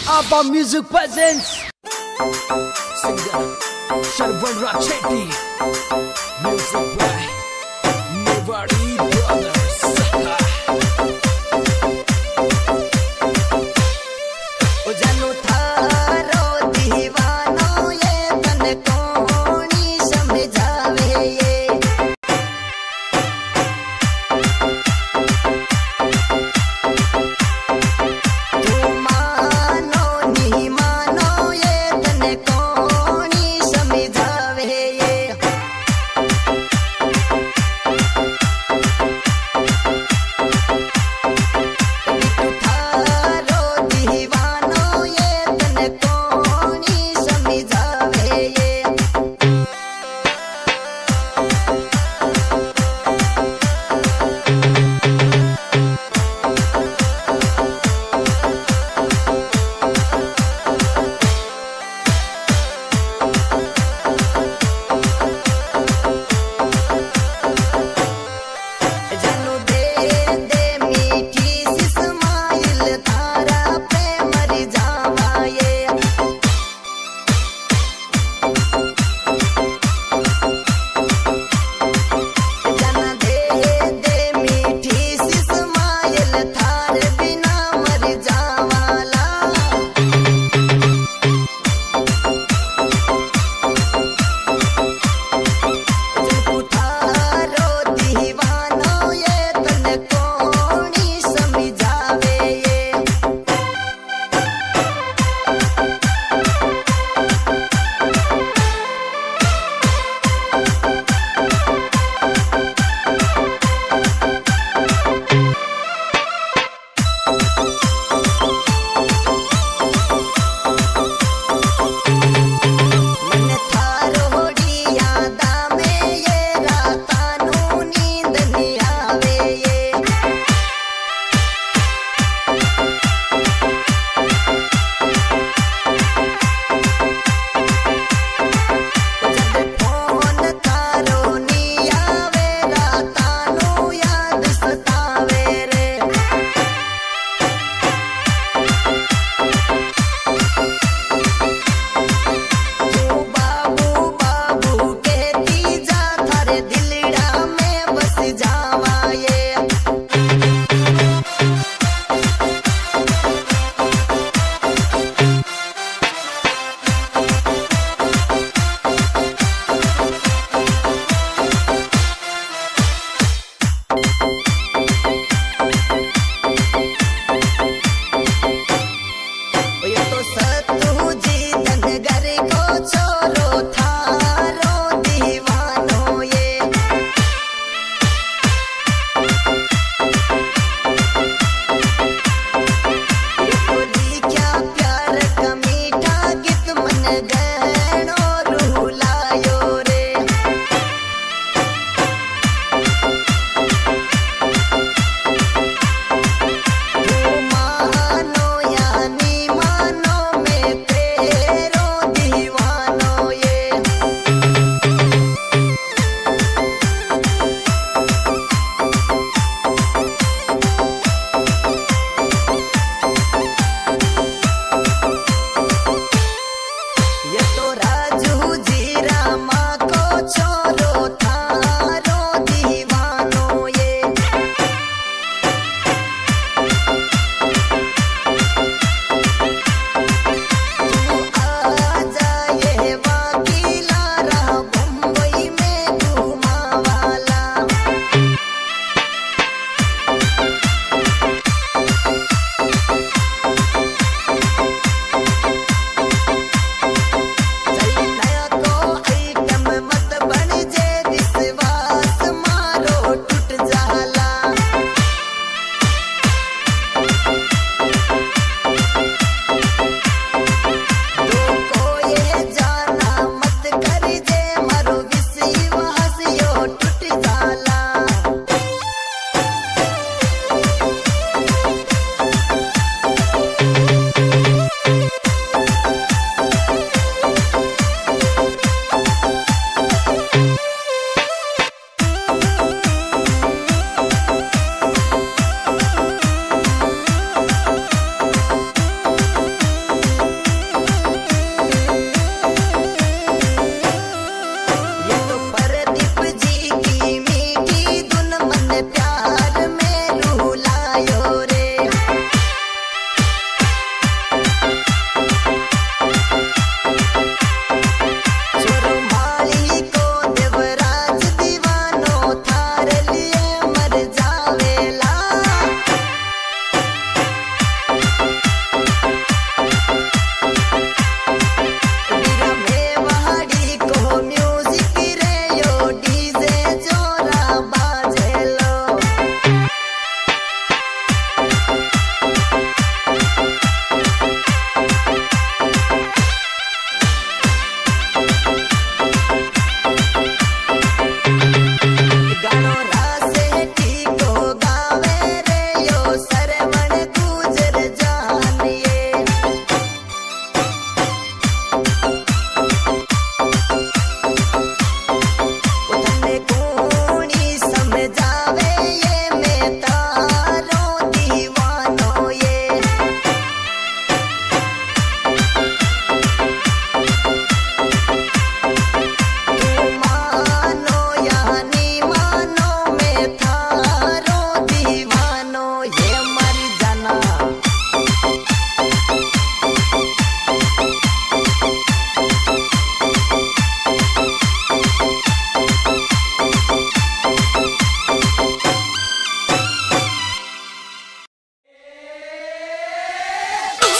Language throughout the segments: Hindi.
ABBA Music presents singer Sharvan Rachetti, music by Mewari Brothers. ओ जानो थारो दीवानो ये तन कोनी समझावे ये तू मानो नहीं मानो ये तन कोनी समझावे ये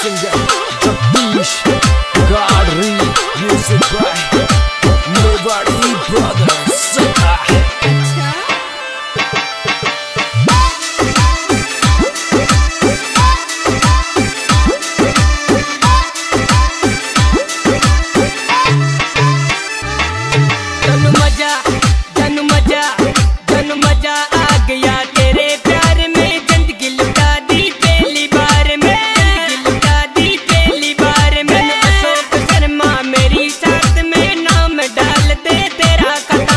singer Jagdish Gadri, music by Mewari Brothers. मेरी साथ में नाम डाल दे तेरा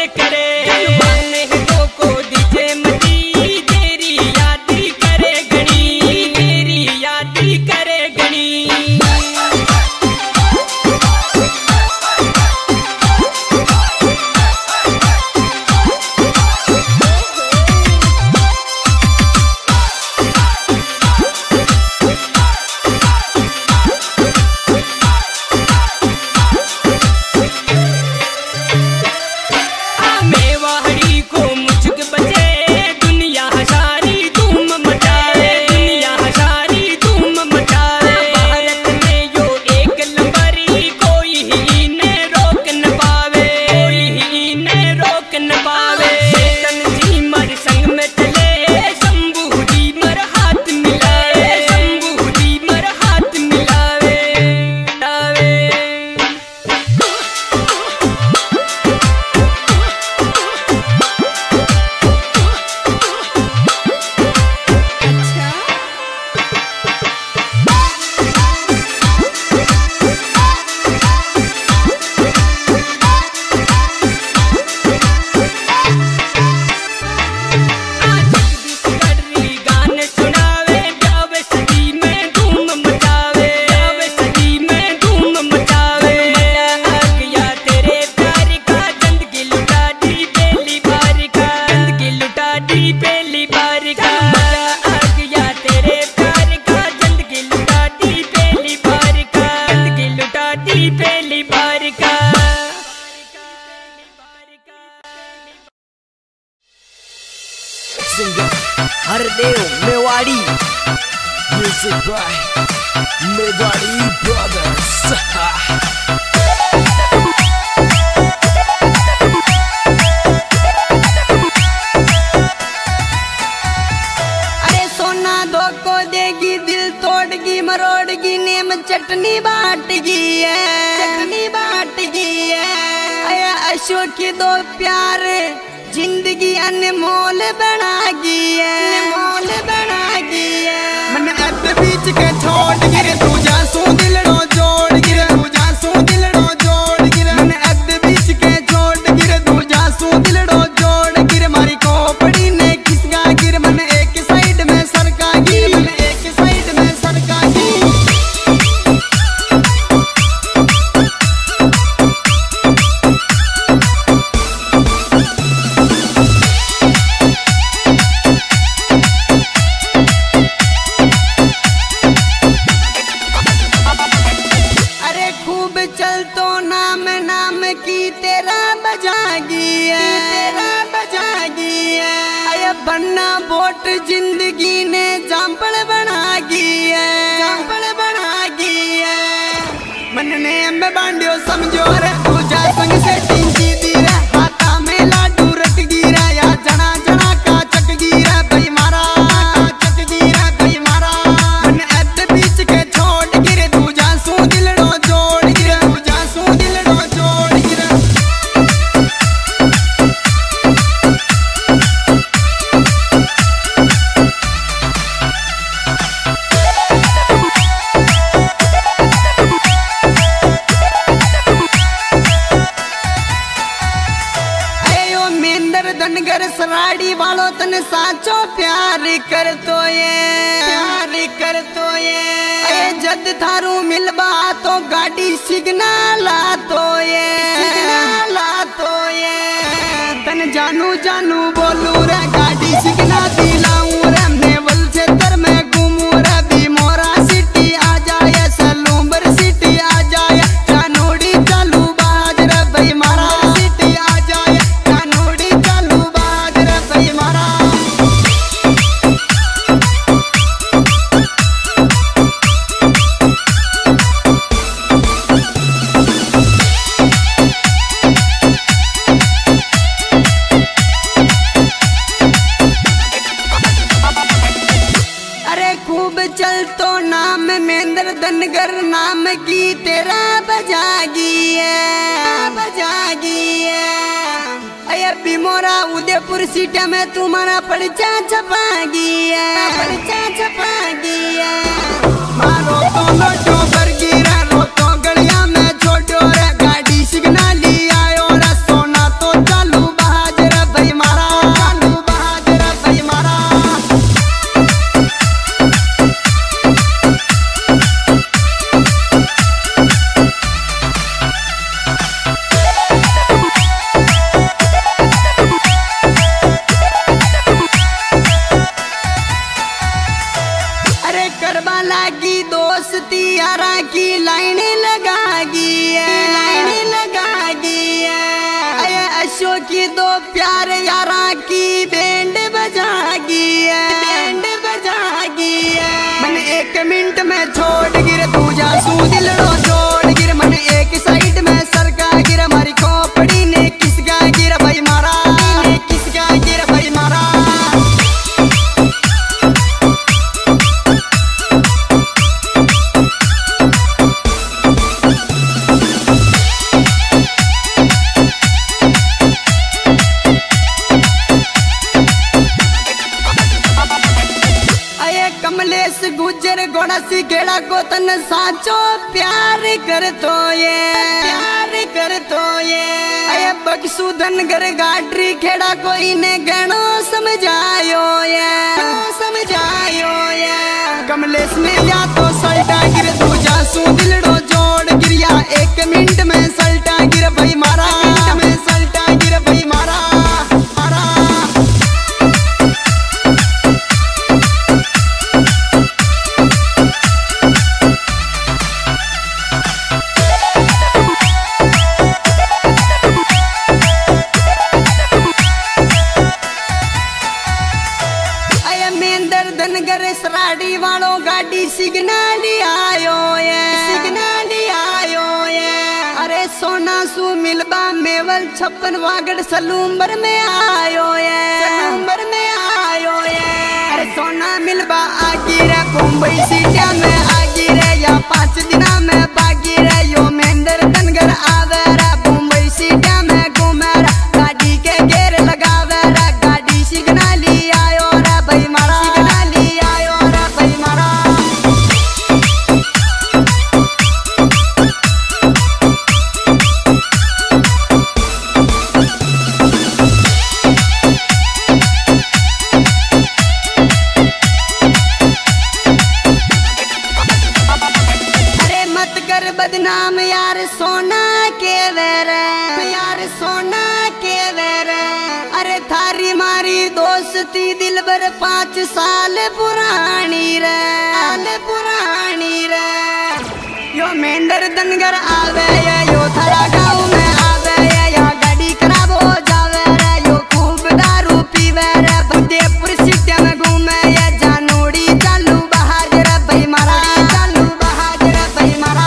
करे मन हितो को दीजे मती तेरी याद करे गणी तेरी याद करे गणी Hardev Mewari Music by Mewari Brothers. मरोड़गी नेम चटनी बाटगी है चटनी बाटगी है अशोक की दो प्यार जिंदगी अनमोल बनागी है अनमोल बनागी है मन अब बीच के छोड़ गिरे तू जा सू दिलड़ो जोड़ गिरे तू जा सू दिलड़ो जोड़ गिरे मन अब बीच के छोड़ गिरे तू जा सू दिलड़ो जोड़ गिरे मारी खोपड़ी ने खिसका गिर मन एक साइड में सरका गिर मन एक साइड में सरका गिर बनना बोट जिंदगी ने जाम्पल बना गी है जाम्पल बना गी है मन ने में बांडियो समझो रे तू जा संग से टिंकी दी रे हाथा में लाडू रट गिरा या जना जना का चक गिरा भाई मारा चक गिरा भाई मारा मन ऐसे बीच के छोड़ गिरे तू जा सू दिलड़ो जोड़ गिरे तू जा सू दिलड़ो जोड़ गिरे धनगर सराड़ी वालो तने साचो प्यार कर तो ये जद थारू मिलबा तो गाड़ी सिग्नल तो ये तन जानू जानू बोलू रे गाड़ी सिग्नल दिलाऊं रे नेवल क्षेत्र में घूमू रे भी मोरा सिटी आ जाए सलूम्बर सिटी आ जाए कानोड़ी चालू बाज रे भाई मारा सिटी आ जाए कानोड़ी चालू बाज रे भाई मारा चल तो नाम महेंद्र धनगर नाम की तेरा बजागी है अये बिमोरा उदयपुर सीटा में तुम्हारा पर्चा छपागी है मारो तो लोटो पर गिरा रो तो गलिया में छोड़ो रे गाड़ी सिग्नल आयो रे सोना तो चालू यार यारा की बैंड बजागी है, बैंड बजागी है। मन 1 मिनट में छोड़ गिर तू जा सू दिलड़ो जोड़ गिर। मन एक साइड में सरका गिर मारी खोपड़ी ने किसका गिर भाई मारा, किसका गिर भाई मारा। कमलेश गुजर घोड़ा सी गेड़ा को तन साचो प्यार कर तो ये, प्यार कर तो ये। अये बक्सू धनगर गाडरी खेड़ा कोई ने गणो समझायो ये, समझायो ये। कमलेश ने या तो सल्टा गिर तू जासू दिलड़ो जोड़ गिरिया 1 मिनट में सल्टा गिर भाई मारा, में सल्टा गिर भाई मारा, मारा। धनगर सराड़ी वालों गाड़ी सिग्नल आयो ये, सिग्नल आयो ये। अरे सोना सू मिलबा मेवल 56 वागड़ सलूम्बर में आयो ये, सलूम्बर में आयो ये। अरे सोना मिलबा आगी रे मुंबई सिटिया में आगी रे या 5 दिना में बागी रे। यो महेंद्र धनगर आवे रे मुंबई सिटिया में घूमे रे गाड़ी के गेर लगावे रे। गाड़ी सिग्नल आयो रे भाई मारा, बदनाम यार सोना के वेरे, यार सोना के वेरे। अरे थारी मारी दोस्ती दिल भर 5 साल पुरानी रे, साल पुरानी रे। यो महेंद्र धनगर आवे ये, यो थारा गाँव में आवे ये, या गाड़ी खराब हो जावे रे। यो खूब दारू पीवे रे, फतेहपुर सिटिया में घूमे ये। जानोड़ी चालू बहादुर भाई मारा, चालू बहादुर भाई मारा।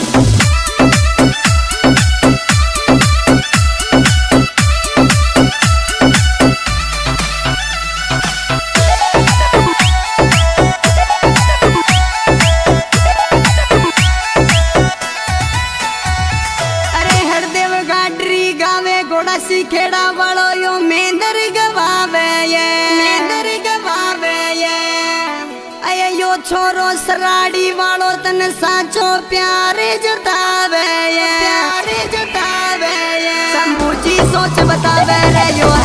खेड़ा वालो यो महेंद्र गवावे ये, महेंद्र गवावे ये। अये यो छोरो सराड़ी वालो तन साचो प्यार जतावे ये, प्यार जतावे ये। समूची सोच बतावे रे यो